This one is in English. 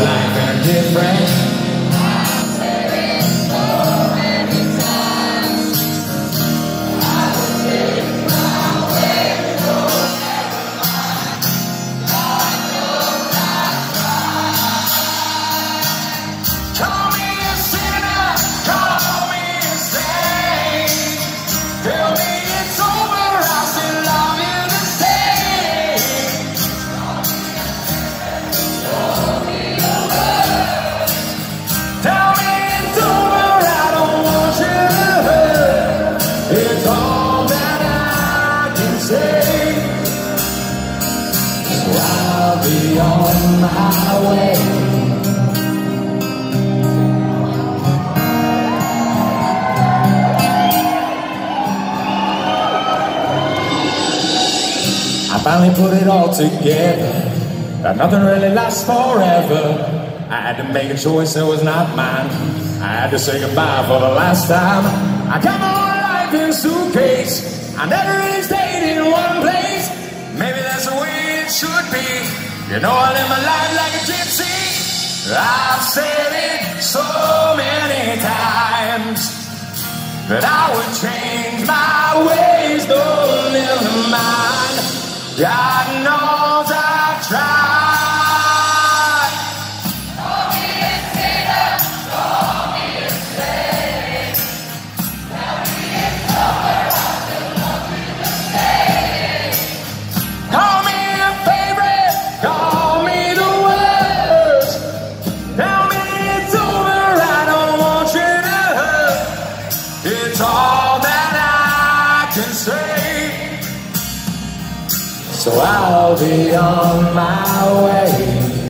life and different. Be on my way. I finally put it all together, that nothing really lasts forever. I had to make a choice that was not mine. I had to say goodbye for the last time. I got my whole life in a suitcase. I never really stayed in one place. Maybe that's the way it should be. You know I live my life like a gypsy. I've said it so many times that I would change my ways, though never mind. God knows I've tried. Call me a sinner, call me a slave. Tell me it's over, I still love you the same. Call me a favorite, call me the worst. Tell me it's over, I don't want you to hurt. It's all that I can say. So I'll be on my way.